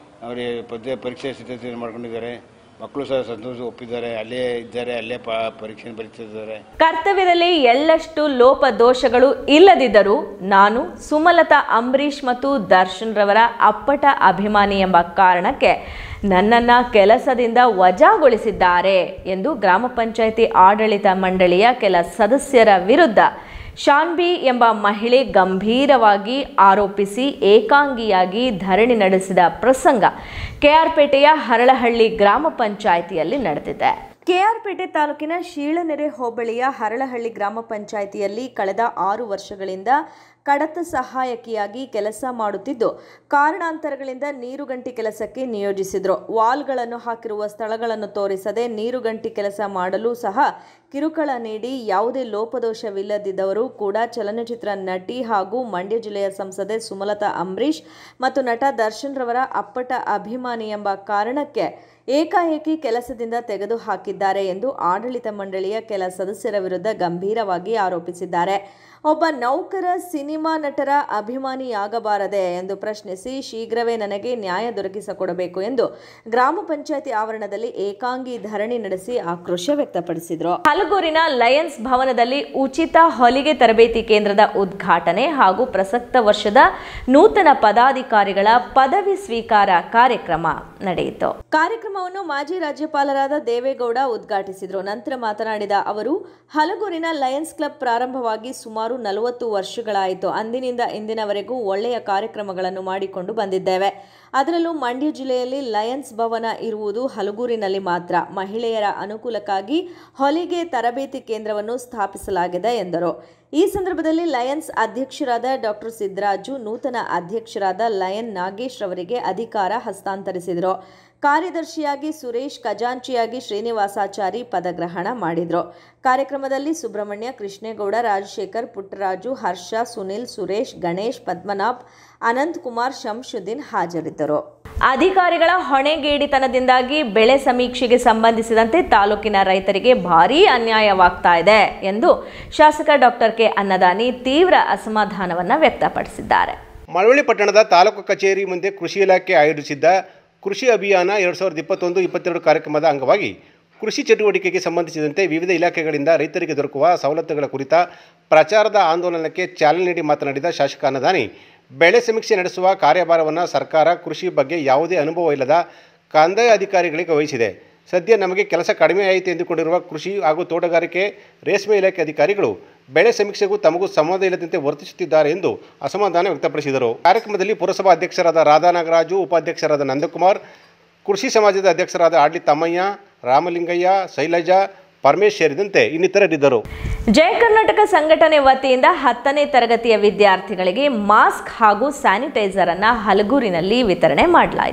ಅವರಿಗೆ ಪರೀಕ್ಷೆ ಸಿದ್ಧತೆ ಮಾಡ್ಕೊಂಡಿದ್ದಾರೆ. ಮಕ್ಕಳು ಸಹ ಸಂತೋಷ ಒಪ್ಪಿದ್ದಾರೆ, ಅಲ್ಲೇ ಇದ್ದಾರೆ, ಅಲ್ಲೇ ಪರೀಕ್ಷೆ ಬರೀತಿದ್ದಾರೆ. ಕರ್ತವ್ಯದಲ್ಲಿ ಎಳ್ಳಷ್ಟು ಲೋಪದೋಷಗಳು ಇಲ್ಲದಿದ್ದರೂ ನಾನು ಸುಮಲತಾ ಅಂಬರೀಷ್ ಮತ್ತು ದರ್ಶನ್ ರವರ ಅಪ್ಪಟ ಅಭಿಮಾನಿ ಎಂಬ ಕಾರಣಕ್ಕೆ ನನ್ನನ್ನು ಕೆಲಸದಿಂದ ವಜಾಗೊಳಿಸಿದ್ದಾರೆ ಎಂದು ಗ್ರಾಮ ಪಂಚಾಯಿತಿ ಆಡಳಿತ ಮಂಡಳಿಯ ಕೆಲ ಸದಸ್ಯರ ವಿರುದ್ಧ ಶಾನ್ಬಿ ಎಂಬ ಮಹಿಳೆ ಗಂಭೀರವಾಗಿ ಆರೋಪಿಸಿ ಏಕಾಂಗಿಯಾಗಿ ಧರಣಿ ನಡೆಸಿದ ಪ್ರಸಂಗ ಕೆಆರ್ಪೇಟೆಯ ಹರಳಹಳ್ಳಿ ಗ್ರಾಮ ಪಂಚಾಯಿತಿಯಲ್ಲಿ ನಡೆದಿದೆ. ಕೆಆರ್ಪೇಟೆ ತಾಲೂಕಿನ ಶೀಳನೆರೆ ಹೋಬಳಿಯ ಹರಳಹಳ್ಳಿ ಗ್ರಾಮ ಪಂಚಾಯಿತಿಯಲ್ಲಿ ಕಳೆದ 6 ವರ್ಷಗಳಿಂದ ಕಡತ ಸಹಾಯಕಿಯಾಗಿ ಕೆಲಸ ಮಾಡುತ್ತಿದ್ದು, ಕಾರಣಾಂತರಗಳಿಂದ ನೀರುಗಂಟಿ ಕೆಲಸಕ್ಕೆ ನಿಯೋಜಿಸಿದ್ರು. ವಾಲ್ಗಳನ್ನು ಹಾಕಿರುವ ಸ್ಥಳಗಳನ್ನು ತೋರಿಸದೆ ನೀರುಗಂಟಿ ಕೆಲಸ ಮಾಡಲು ಸಹ ಕಿರುಕುಳ ನೀಡಿ ಯಾವುದೇ ಲೋಪದೋಷವಿಲ್ಲದಿದ್ದವರು ಕೂಡ ಚಲನಚಿತ್ರ ನಟಿ ಹಾಗೂ ಮಂಡ್ಯ ಜಿಲ್ಲೆಯ ಸಂಸದೆ ಸುಮಲತಾ ಅಂಬರೀಷ್ ಮತ್ತು ನಟ ದರ್ಶನ್ ರವರ ಅಪ್ಪಟ ಅಭಿಮಾನಿ ಎಂಬ ಕಾರಣಕ್ಕೆ ಏಕಾಏಕಿ ಕೆಲಸದಿಂದ ತೆಗೆದುಹಾಕಿದ್ದಾರೆ ಎಂದು ಆಡಳಿತ ಮಂಡಳಿಯ ಕೆಲ ಸದಸ್ಯರ ವಿರುದ್ಧ ಗಂಭೀರವಾಗಿ ಆರೋಪಿಸಿದ್ದಾರೆ. ಒಬ್ಬ ನೌಕರ ಸಿನಿಮಾ ನಟರ ಅಭಿಮಾನಿಯಾಗಬಾರದೆ ಎಂದು ಪ್ರಶ್ನಿಸಿ ಶೀಘ್ರವೇ ನನಗೆ ನ್ಯಾಯ ದೊರಕಿಸಿಕೊಡಬೇಕು ಎಂದು ಗ್ರಾಮ ಪಂಚಾಯಿತಿ ಆವರಣದಲ್ಲಿ ಏಕಾಂಗಿ ಧರಣಿ ನಡೆಸಿ ಆಕ್ರೋಶ ವ್ಯಕ್ತಪಡಿಸಿದರು. ಹಲಗೂರಿನ ಲಯನ್ಸ್ ಭವನದಲ್ಲಿ ಉಚಿತ ಹೊಲಿಗೆ ತರಬೇತಿ ಕೇಂದ್ರದ ಉದ್ಘಾಟನೆ ಹಾಗೂ ಪ್ರಸಕ್ತ ವರ್ಷದ ನೂತನ ಪದಾಧಿಕಾರಿಗಳ ಪದವಿ ಸ್ವೀಕಾರ ಕಾರ್ಯಕ್ರಮ ನಡೆಯಿತು. ಕಾರ್ಯಕ್ರಮವನ್ನು ಮಾಜಿ ರಾಜ್ಯಪಾಲರಾದ ದೇವೇಗೌಡ ಉದ್ಘಾಟಿಸಿದರು. ನಂತರ ಮಾತನಾಡಿದ ಅವರು, ಹಲಗೂರಿನ ಲಯನ್ಸ್ ಕ್ಲಬ್ ಪ್ರಾರಂಭವಾಗಿ ಸುಮಾರು 40 ವರ್ಷಗಳಾಯಿತು. ಅಂದಿನಿಂದ ಇಂದಿನವರೆಗೂ ಒಳ್ಳೆಯ ಕಾರ್ಯಕ್ರಮಗಳನ್ನು ಮಾಡಿಕೊಂಡು ಬಂದಿದ್ದೇವೆ. ಅದರಲ್ಲೂ ಮಂಡ್ಯ ಜಿಲ್ಲೆಯಲ್ಲಿ ಲಯನ್ಸ್ ಭವನ ಇರುವುದು ಹಲಗೂರಿನಲ್ಲಿ ಮಾತ್ರ. ಮಹಿಳೆಯರ ಅನುಕೂಲಕ್ಕಾಗಿ ಹೊಲಿಗೆ ತರಬೇತಿ ಕೇಂದ್ರವನ್ನು ಸ್ಥಾಪಿಸಲಾಗಿದೆ ಎಂದರು. ಈ ಸಂದರ್ಭದಲ್ಲಿ ಲಯನ್ಸ್ ಅಧ್ಯಕ್ಷರಾದ ಡಾಕ್ಟರ್ ಸಿದ್ದರಾಜು ನೂತನ ಅಧ್ಯಕ್ಷರಾದ ಲಯನ್ ನಾಗೇಶ್ ರವರಿಗೆ ಅಧಿಕಾರ ಹಸ್ತಾಂತರಿಸಿದರು. ಕಾರ್ಯದರ್ಶಿಯಾಗಿ ಸುರೇಶ್, ಖಜಾಂಚಿಯಾಗಿ ಶ್ರೀನಿವಾಸಾಚಾರಿ ಪದಗ್ರಹಣ ಮಾಡಿದರು. ಕಾರ್ಯಕ್ರಮದಲ್ಲಿ ಸುಬ್ರಹ್ಮಣ್ಯ, ಕೃಷ್ಣೇಗೌಡ, ರಾಜಶೇಖರ್, ಪುಟ್ಟರಾಜು, ಹರ್ಷ, ಸುನಿಲ್, ಸುರೇಶ್, ಗಣೇಶ್, ಪದ್ಮನಾಭ್, ಅನಂತ್ ಕುಮಾರ್, ಶಂಶುದ್ದೀನ್ ಹಾಜರಿದ್ದರು. ಅಧಿಕಾರಿಗಳ ಹೊಣೆಗೇಡಿತನದಿಂದಾಗಿ ಬೆಳೆ ಸಮೀಕ್ಷೆಗೆ ಸಂಬಂಧಿಸಿದಂತೆ ತಾಲೂಕಿನ ರೈತರಿಗೆ ಭಾರೀ ಅನ್ಯಾಯವಾಗ್ತಾ ಇದೆ ಎಂದು ಶಾಸಕ ಡಾಕ್ಟರ್ ಕೆ ಅನ್ನದಾನಿ ತೀವ್ರ ಅಸಮಾಧಾನವನ್ನು ವ್ಯಕ್ತಪಡಿಸಿದ್ದಾರೆ. ಮಳವಳ್ಳಿ ಪಟ್ಟಣದ ತಾಲೂಕು ಕಚೇರಿ ಮುಂದೆ ಕೃಷಿ ಇಲಾಖೆ ಆಯೋಜಿಸಿದ್ದ ಕೃಷಿ ಅಭಿಯಾನ 2021-22 ಕಾರ್ಯಕ್ರಮದ ಅಂಗವಾಗಿ ಕೃಷಿ ಚಟುವಟಿಕೆಗೆ ಸಂಬಂಧಿಸಿದಂತೆ ವಿವಿಧ ಇಲಾಖೆಗಳಿಂದ ರೈತರಿಗೆ ದೊರಕುವ ಸವಲತ್ತುಗಳ ಕುರಿತ ಪ್ರಚಾರದ ಆಂದೋಲನಕ್ಕೆ ಚಾಲನೆ ನೀಡಿ ಮಾತನಾಡಿದ ಶಾಸಕ ಅನ್ನದಾನಿ, ಬೆಳೆ ಸಮೀಕ್ಷೆ ನಡೆಸುವ ಕಾರ್ಯಭಾರವನ್ನು ಸರ್ಕಾರ ಕೃಷಿ ಬಗ್ಗೆ ಯಾವುದೇ ಅನುಭವ ಇಲ್ಲದ ಕಂದಾಯ ಅಧಿಕಾರಿಗಳಿಗೆ ವಹಿಸಿದೆ. ಸದ್ಯ ನಮಗೆ ಕೆಲಸ ಕಡಿಮೆ ಆಯಿತು ಎಂದುಕೊಂಡಿರುವ ಕೃಷಿ ಹಾಗೂ ತೋಟಗಾರಿಕೆ, ರೇಷ್ಮೆ ಇಲಾಖೆ ಅಧಿಕಾರಿಗಳು ಬೆಳೆ ಸಮೀಕ್ಷೆಗೂ ತಮಗೂ ಸಂಬಂಧ ಇಲ್ಲದಂತೆ ವರ್ತಿಸುತ್ತಿದ್ದಾರೆ ಎಂದು ಅಸಮಾಧಾನ ವ್ಯಕ್ತಪಡಿಸಿದರು. ಕಾರ್ಯಕ್ರಮದಲ್ಲಿ ಪುರಸಭಾ ಅಧ್ಯಕ್ಷರಾದ ರಾಧಾ ನಾಗರಾಜು, ಉಪಾಧ್ಯಕ್ಷರಾದ ನಂದಕುಮಾರ್, ಕೃಷಿ ಸಮಾಜದ ಅಧ್ಯಕ್ಷರಾದ ಆಡ್ಲಿ ತಮ್ಮಯ್ಯ, ರಾಮಲಿಂಗಯ್ಯ, ಶೈಲಜಾ, ಪರಮೇಶ್ ಸೇರಿದಂತೆ ಇನ್ನಿತರರಿದ್ದರು. ಜಯ ಕರ್ನಾಟಕ ಸಂಘಟನೆ ವತಿಯಿಂದ 10ನೇ ತರಗತಿಯ ವಿದ್ಯಾರ್ಥಿಗಳಿಗೆ ಮಾಸ್ಕ್ ಹಾಗೂ ಸ್ಯಾನಿಟೈಸರ್ ಅನ್ನು ಹಲಗೂರಿನಲ್ಲಿ ವಿತರಣೆ ಮಾಡಲಾಯಿತು.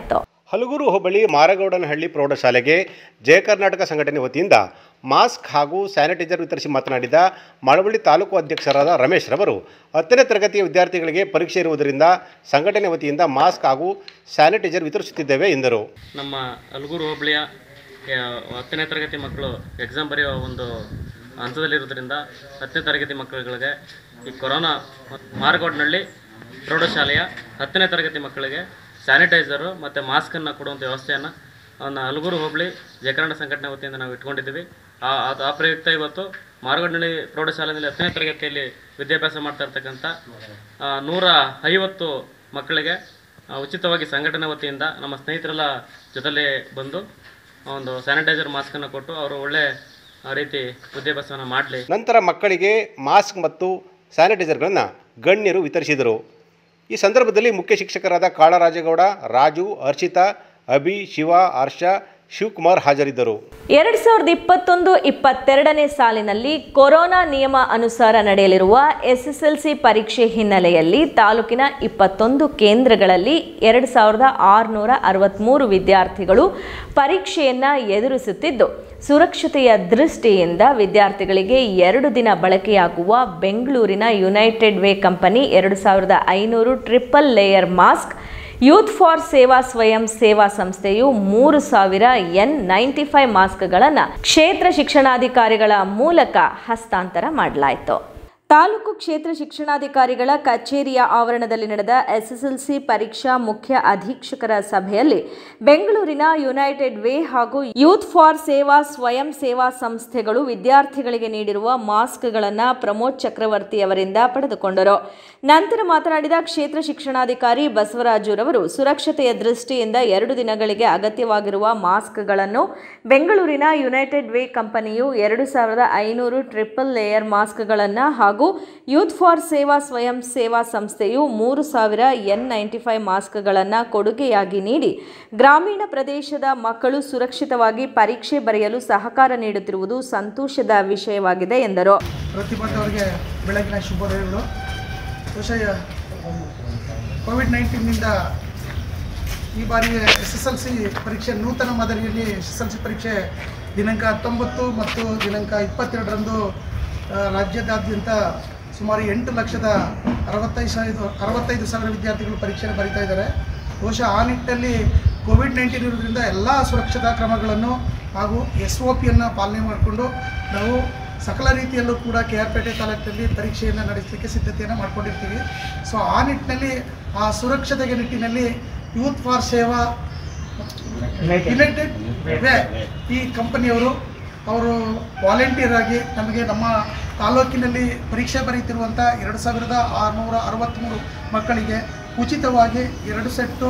ಹಲಗೂರು ಹೋಬಳಿ ಮಾರಗೌಡನಹಳ್ಳಿ ಪ್ರೌಢಶಾಲೆಗೆ ಜಯ ಕರ್ನಾಟಕ ಸಂಘಟನೆ ವತಿಯಿಂದ ಮಾಸ್ಕ್ ಹಾಗೂ ಸ್ಯಾನಿಟೈಸರ್ ವಿತರಿಸಿ ಮಾತನಾಡಿದ ಮಳವಳ್ಳಿ ತಾಲೂಕು ಅಧ್ಯಕ್ಷರಾದ ರಮೇಶ್ ರವರು 10ನೇ ತರಗತಿಯ ವಿದ್ಯಾರ್ಥಿಗಳಿಗೆ ಪರೀಕ್ಷೆ ಇರುವುದರಿಂದ ಸಂಘಟನೆ ವತಿಯಿಂದ ಮಾಸ್ಕ್ ಹಾಗೂ ಸ್ಯಾನಿಟೈಸರ್ ವಿತರಿಸುತ್ತಿದ್ದೇವೆ ಎಂದರು. ನಮ್ಮ ಹಲಗೂರು ಹೋಬಳಿಯ 10ನೇ ತರಗತಿ ಮಕ್ಕಳು ಎಕ್ಸಾಮ್ ಬರೆಯುವ ಒಂದು ಹಂತದಲ್ಲಿರುವುದರಿಂದ 10ನೇ ತರಗತಿ ಮಕ್ಕಳುಗಳಿಗೆ ಈ ಕೊರೋನಾ ಮಾರಗೌಡನಹಳ್ಳಿ ಪ್ರೌಢಶಾಲೆಯ 10ನೇ ತರಗತಿ ಮಕ್ಕಳಿಗೆ ಸ್ಯಾನಿಟೈಸರು ಮತ್ತು ಮಾಸ್ಕನ್ನು ಕೊಡುವಂಥ ವ್ಯವಸ್ಥೆಯನ್ನು ಹಲಗೂರು ಹೋಬಳಿ ಜಯ ಕರ್ನಾಟಕ ಸಂಘಟನೆ ವತಿಯಿಂದ ನಾವು ಇಟ್ಕೊಂಡಿದ್ದೀವಿ. ಆ ಪ್ರಯುಕ್ತ ಇವತ್ತು ಮಾರಗೌಡನಹಳ್ಳಿ ಪ್ರೌಢಶಾಲೆಯಲ್ಲಿ 10ನೇ ತರಗತಿಯಲ್ಲಿ ವಿದ್ಯಾಭ್ಯಾಸ ಮಾಡ್ತಾ ಇರ್ತಕ್ಕಂಥ 150 ಮಕ್ಕಳಿಗೆ ಉಚಿತವಾಗಿ ಸಂಘಟನೆ ವತಿಯಿಂದ ನಮ್ಮ ಸ್ನೇಹಿತರೆಲ್ಲ ಜೊತೆಲೇ ಬಂದು ಒಂದು ಸ್ಯಾನಿಟೈಸರ್ ಮಾಸ್ಕನ್ನು ಕೊಟ್ಟು ಅವರು ಒಳ್ಳೆ ರೀತಿ ವಿದ್ಯಾಭ್ಯಾಸವನ್ನು ಮಾಡಲಿ. ನಂತರ ಮಕ್ಕಳಿಗೆ ಮಾಸ್ಕ್ ಮತ್ತು ಸ್ಯಾನಿಟೈಸರ್ಗಳನ್ನು ಗಣ್ಯರು ವಿತರಿಸಿದರು. ಈ ಸಂದರ್ಭದಲ್ಲಿ ಮುಖ್ಯ ಶಿಕ್ಷಕರಾದ ಕಾಳರಾಜೇಗೌಡ, ರಾಜು, ಹರ್ಷಿತಾ, ಅಭಿ, ಶಿವ, ಹರ್ಷ, ಶಿವಕುಮಾರ್ ಹಾಜರಿದ್ದರು. 2021-22ನೇ ಸಾಲಿನಲ್ಲಿ ಕೊರೋನಾ ನಿಯಮ ಅನುಸಾರ ನಡೆಯಲಿರುವ SSLC ಪರೀಕ್ಷೆ ಹಿನ್ನೆಲೆಯಲ್ಲಿ ತಾಲೂಕಿನ 21 ಕೇಂದ್ರಗಳಲ್ಲಿ 2663 ವಿದ್ಯಾರ್ಥಿಗಳು ಪರೀಕ್ಷೆಯನ್ನು ಎದುರಿಸುತ್ತಿದ್ದು, ಸುರಕ್ಷತೆಯ ದೃಷ್ಟಿಯಿಂದ ವಿದ್ಯಾರ್ಥಿಗಳಿಗೆ 2 ದಿನ ಬಳಕೆಯಾಗುವ ಬೆಂಗಳೂರಿನ United Way company 2500 triple layer mask, youth for Seva ಸ್ವಯಂ ಸೇವಾ ಸಂಸ್ಥೆಯು 3000 N95 ಮಾಸ್ಕ್ಗಳನ್ನು ಕ್ಷೇತ್ರ ಶಿಕ್ಷಣಾಧಿಕಾರಿಗಳ ಮೂಲಕ ಹಸ್ತಾಂತರ ಮಾಡಲಾಯಿತು. ತಾಲೂಕು ಕ್ಷೇತ್ರ ಶಿಕ್ಷಣಾಧಿಕಾರಿಗಳ ಕಚೇರಿಯ ಆವರಣದಲ್ಲಿ ನಡೆದ SSLC ಪರೀಕ್ಷಾ ಮುಖ್ಯ ಅಧೀಕ್ಷಕರ ಸಭೆಯಲ್ಲಿ ಬೆಂಗಳೂರಿನ ಯುನೈಟೆಡ್ ವೇ ಹಾಗೂ ಯೂತ್ ಫಾರ್ ಸೇವಾ ಸ್ವಯಂ ಸೇವಾ ಸಂಸ್ಥೆಗಳು ವಿದ್ಯಾರ್ಥಿಗಳಿಗೆ ನೀಡಿರುವ ಮಾಸ್ಕ್ಗಳನ್ನು ಪ್ರಮೋದ್ ಚಕ್ರವರ್ತಿ ಅವರಿಂದ ಪಡೆದುಕೊಂಡರು. ನಂತರ ಮಾತನಾಡಿದ ಕ್ಷೇತ್ರ ಶಿಕ್ಷಣಾಧಿಕಾರಿ ಬಸವರಾಜುರವರು ಸುರಕ್ಷತೆಯ ದೃಷ್ಟಿಯಿಂದ 2 ದಿನಗಳಿಗೆ ಅಗತ್ಯವಾಗಿರುವ ಮಾಸ್ಕ್ಗಳನ್ನು ಬೆಂಗಳೂರಿನ ಯುನೈಟೆಡ್ ವೇ ಕಂಪನಿಯು 2500 ಟ್ರಿಪಲ್ ಲೇಯರ್ ಮಾಸ್ಕ್ಗಳನ್ನು ಹಾಗೂ ಯೂತ್ ಫಾರ್ ಸೇವಾ ಸ್ವಯಂ ಸೇವಾ ಸಂಸ್ಥೆಯು 3000 N95 ಮಾಸ್ಕ್ಗಳನ್ನು ಕೊಡುಗೆಯಾಗಿ ನೀಡಿ ಗ್ರಾಮೀಣ ಪ್ರದೇಶದ ಮಕ್ಕಳು ಸುರಕ್ಷಿತವಾಗಿ ಪರೀಕ್ಷೆ ಬರೆಯಲು ಸಹಕಾರ ನೀಡುತ್ತಿರುವುದು ಸಂತೋಷದ ವಿಷಯವಾಗಿದೆ ಎಂದರು. ಪ್ರತಿಭಟನೆಯವರಿಗೆ ಬೆಳಗಿನ ಶುಭೋದಯಗಳು. ಕೋವಿಡ್-19ನಿಂದ ಈ ಬಾರಿ SSLC ಪರೀಕ್ಷೆ ನೂತನ ಮಾದರಿಯಲ್ಲಿ SSLC ಪರೀಕ್ಷೆ ದಿನಾಂಕ 19 ಮತ್ತು ದಿನಾಂಕ 22ರಂದು ರಾಜ್ಯದಾದ್ಯಂತ ಸುಮಾರು 8,65,000 ವಿದ್ಯಾರ್ಥಿಗಳು ಪರೀಕ್ಷೆಯನ್ನು ಬರೀತಾ ಇದ್ದಾರೆ. ಬಹುಶಃ ಆ ನಿಟ್ಟಿನಲ್ಲಿ ಕೋವಿಡ್-19 ಇರೋದ್ರಿಂದ ಎಲ್ಲ ಸುರಕ್ಷತಾ ಕ್ರಮಗಳನ್ನು ಹಾಗೂ SOPಯನ್ನು ಪಾಲನೆ ಮಾಡಿಕೊಂಡು ನಾವು ಸಕಲ ರೀತಿಯಲ್ಲೂ ಕೂಡ KR ಪೇಟೆ ತಾಲೂಕಿನಲ್ಲಿ ಪರೀಕ್ಷೆಯನ್ನು ನಡೆಸಲಿಕ್ಕೆ ಸಿದ್ಧತೆಯನ್ನು ಮಾಡ್ಕೊಂಡಿರ್ತೀವಿ. ಸೊ ಆ ನಿಟ್ಟಿನಲ್ಲಿ ಆ ಸುರಕ್ಷತೆಗೆ ನಿಟ್ಟಿನಲ್ಲಿ youth for Seva United Way ಈ ಕಂಪನಿಯವರು ಅವರು ವಾಲಂಟಿಯರ್ ಆಗಿ ನಮಗೆ ನಮ್ಮ ತಾಲೂಕಿನಲ್ಲಿ ಪರೀಕ್ಷೆ ಬರೀತಿರುವಂಥ 2663 ಮಕ್ಕಳಿಗೆ ಉಚಿತವಾಗಿ 2 ಸೆಟ್ಟು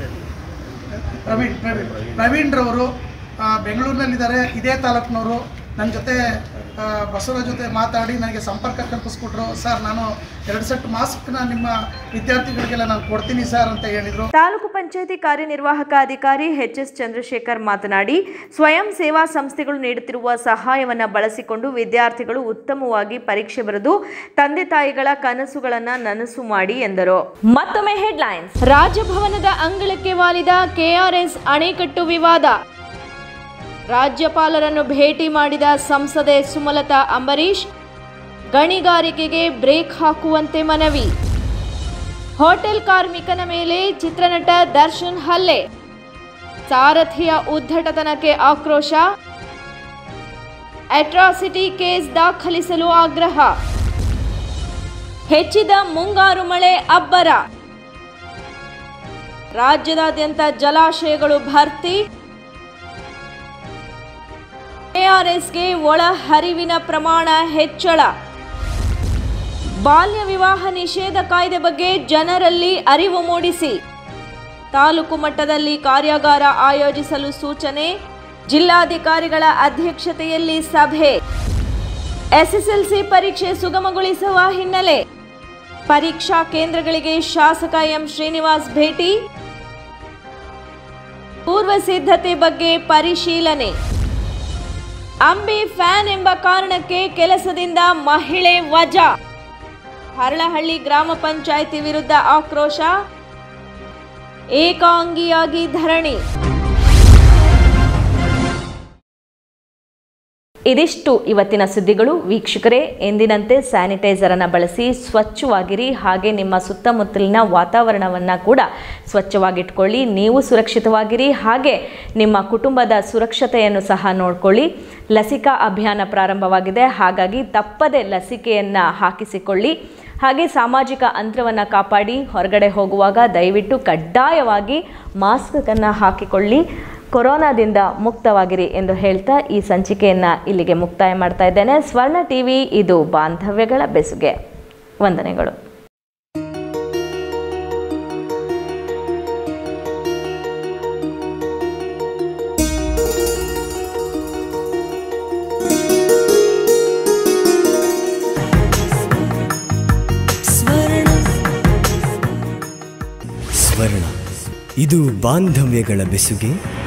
ಪ್ರವೀಣ್ರವರು ಬೆಂಗಳೂರಿನಲ್ಲಿದ್ದಾರೆ. ಇದೇ ತಾಲೂಕಿನವರು ನನ್ನ ಜೊತೆ ಬಸವರಾಜ್ ಜೊತೆ ಮಾತಾಡಿ ನನಗೆ ಸಂಪರ್ಕ ಕಲ್ಪಿಸ್ಕೊಟ್ರು. ಸರ್, ನಾನು 2 ಸೆಟ್ ಮಾಸ್ಕ್ನ ನಿಮ್ಮ ವಿದ್ಯಾರ್ಥಿಗಳಿಗೆಲ್ಲ ನಾನು ಕೊಡ್ತೀನಿ ಸರ್ ಅಂತ ಹೇಳಿದರು. ತಾಲೂಕು ಪಂಚಾಯಿತಿ ಕಾರ್ಯನಿರ್ವಾಹಕ ಅಧಿಕಾರಿ HS ಚಂದ್ರಶೇಖರ್ ಮಾತನಾಡಿ, ಸ್ವಯಂ ಸೇವಾ ಸಂಸ್ಥೆಗಳು ನೀಡುತ್ತಿರುವ ಸಹಾಯವನ್ನು ಬಳಸಿಕೊಂಡು ವಿದ್ಯಾರ್ಥಿಗಳು ಉತ್ತಮವಾಗಿ ಪರೀಕ್ಷೆ ಬರೆದು ತಂದೆ ತಾಯಿಗಳ ಕನಸುಗಳನ್ನು ನನಸು ಮಾಡಿ ಎಂದರು. ಮತ್ತೊಮ್ಮೆ ಹೆಡ್ಲೈನ್ಸ್. ರಾಜಭವನದ ಅಂಗಳಕ್ಕೆ ವಾಲಿದ KRS ಅಣೆಕಟ್ಟು ವಿವಾದ. ರಾಜ್ಯಪಾಲರನ್ನು ಭೇಟಿ ಮಾಡಿದ ಸಂಸದೆ ಸುಮಲತಾ ಅಂಬರೀಶ್, ಗಣಿಗಾರಿಕೆಗೆ ಬ್ರೇಕ್ ಹಾಕುವಂತೆ ಮನವಿ. ಹೋಟೆಲ್ ಕಾರ್ಮಿಕನ ಮೇಲೆ ಚಿತ್ರನಟ ದರ್ಶನ್ ಹಲ್ಲೆ. ಸಾರಥಿಯ ಉದ್ದಟತನಕ್ಕೆ ಆಕ್ರೋಶ. ಅಟ್ರಾಸಿಟಿ ಕೇಸ್ ದಾಖಲಿಸಲು ಆಗ್ರಹ. ಹೆಚ್ಚಿದ ಮುಂಗಾರು ಮಳೆ ಅಬ್ಬರ. ರಾಜ್ಯದಾದ್ಯಂತ ಜಲಾಶಯಗಳು ಭರ್ತಿ. KRSಗೆ ಒಳ ಹರಿವಿನ ಪ್ರಮಾಣ ಹೆಚ್ಚಳ. ಬಾಲ್ಯ ವಿವಾಹ ನಿಷೇಧ ಕಾಯ್ದೆ ಬಗ್ಗೆ ಜನರಲ್ಲಿ ಅರಿವು ಮೂಡಿಸಿ ತಾಲೂಕು ಮಟ್ಟದಲ್ಲಿ ಕಾರ್ಯಾಗಾರ ಆಯೋಜಿಸಲು ಸೂಚನೆ. ಜಿಲ್ಲಾಧಿಕಾರಿಗಳ ಅಧ್ಯಕ್ಷತೆಯಲ್ಲಿ ಸಭೆ. SSLC ಪರೀಕ್ಷೆ ಸುಗಮಗೊಳಿಸುವ ಹಿನ್ನೆಲೆ ಪರೀಕ್ಷಾ ಕೇಂದ್ರಗಳಿಗೆ ಶಾಸಕ ಎಂ ಶ್ರೀನಿವಾಸ್ ಭೇಟಿ. ಪೂರ್ವ ಸಿದ್ಧತೆ ಬಗ್ಗೆ ಪರಿಶೀಲನೆ. ಅಂಬಿ ಫ್ಯಾನ್ ಎಂಬ ಕಾರಣಕ್ಕೆ ಕೆಲಸದಿಂದ ಮಹಿಳೆ ವಜಾ. ಹರಳಹಳ್ಳಿ ಗ್ರಾಮ ಪಂಚಾಯಿತಿ ವಿರುದ್ಧ ಆಕ್ರೋಶ. ಏಕಾಂಗಿಯಾಗಿ ಧರಣಿ. ಇದಿಷ್ಟು ಇವತ್ತಿನ ಸುದ್ದಿಗಳು. ವೀಕ್ಷಕರೇ, ಎಂದಿನಂತೆ ಸ್ಯಾನಿಟೈಸರ್ ಅನ್ನು ಬಳಸಿ ಸ್ವಚ್ಛವಾಗಿರಿ. ಹಾಗೆ ನಿಮ್ಮ ಸುತ್ತಮುತ್ತಲಿನ ವಾತಾವರಣವನ್ನು ಕೂಡ ಸ್ವಚ್ಛವಾಗಿಟ್ಕೊಳ್ಳಿ. ನೀವು ಸುರಕ್ಷಿತವಾಗಿರಿ, ಹಾಗೆ ನಿಮ್ಮ ಕುಟುಂಬದ ಸುರಕ್ಷತೆಯನ್ನು ಸಹ ನೋಡಿಕೊಳ್ಳಿ. ಲಸಿಕಾ ಅಭಿಯಾನ ಪ್ರಾರಂಭವಾಗಿದೆ, ಹಾಗಾಗಿ ತಪ್ಪದೆ ಲಸಿಕೆಯನ್ನು ಹಾಕಿಸಿಕೊಳ್ಳಿ. ಹಾಗೆ ಸಾಮಾಜಿಕ ಅಂತರವನ್ನು ಕಾಪಾಡಿ. ಹೊರಗಡೆ ಹೋಗುವಾಗ ದಯವಿಟ್ಟು ಕಡ್ಡಾಯವಾಗಿ ಮಾಸ್ಕನ್ನು ಹಾಕಿಕೊಳ್ಳಿ. ಕೊರೋನಾದಿಂದ ಮುಕ್ತವಾಗಿರಿ ಎಂದು ಹೇಳ್ತಾ ಈ ಸಂಚಿಕೆಯನ್ನು ಇಲ್ಲಿಗೆ ಮುಕ್ತಾಯ ಮಾಡ್ತಾ ಇದ್ದೇನೆ. ಸ್ವರ್ಣ ಟಿವಿ, ಇದು ಬಾಂಧವ್ಯಗಳ ಬೆಸುಗೆ. ವಂದನೆಗಳು. ಸ್ವರ್ಣ, ಇದು ಬಾಂಧವ್ಯಗಳ ಬೆಸುಗೆ.